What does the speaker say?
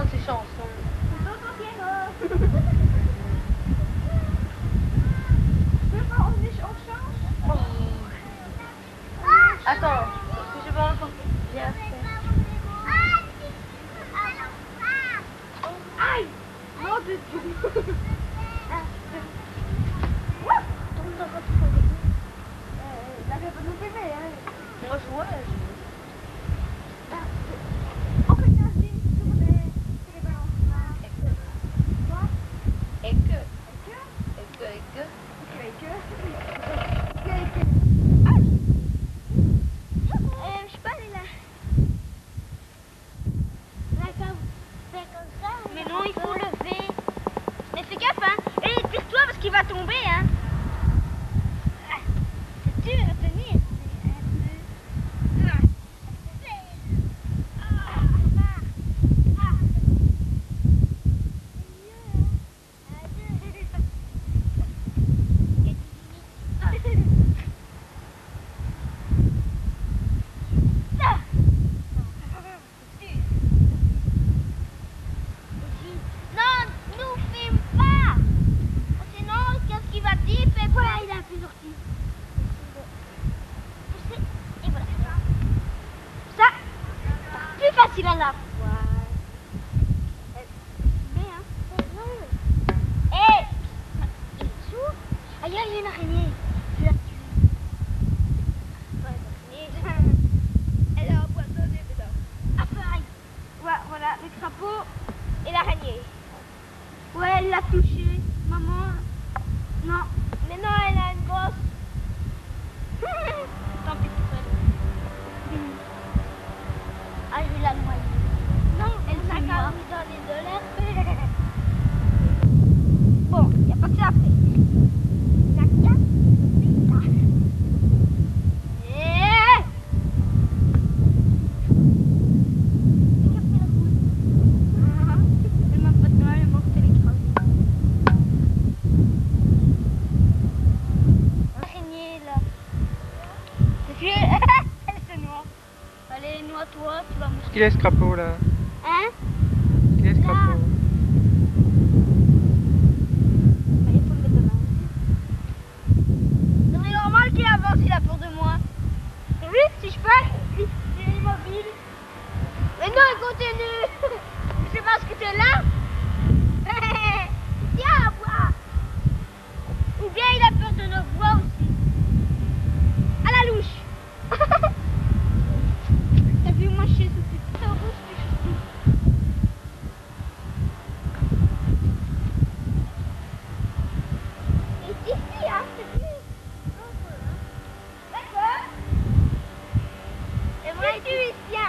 chante ces chansons. Oh. Attends, parce que je vais encore bien faire. Aïe! Mon Dieu! Moi je vois. Je peux aller là. Mais non, il faut lever. Mais fais gaffe, hein. Et tire-toi parce qu'il va tomber, hein. C'est dur à tenir. Facile à la fois. Bien. Hé! Il est sourd? Aïe, il y a une araignée. Je la tue. Elle a empoisonné dedans. Ah, pareil. Ouais, voilà, le crapaud et l'araignée. Ouais, elle l'a touché. Maman. Non. Mais non, elle a une grosse. Tant pis pour elle. Ah, je vais la noyer. Non, elle s'est mis dans les dollars. Bon, il n'y a pas que ça après. La carte. Elle m'a pas de mal, elle m'a fait l'écraser. Araignée là. Elle se noie. Allez, noie-toi, tu vas mourir. Qui est ce crapaud là? Hein? Qui est ce crapaud? Il faut le mettre dedans. C'est normal qu'il avance, il a peur de moi. T'as vu? Si je pars, il est immobile. Mais non, il continue. C'est parce que t'es là. Tiens, à boire. Ou bien il a peur de nos voix aussi. À la louche. T'as vu, moi je suis sous petite rouge que je suis. C'est ici, hein, c'est plus. D'accord. Et moi, je suis ici.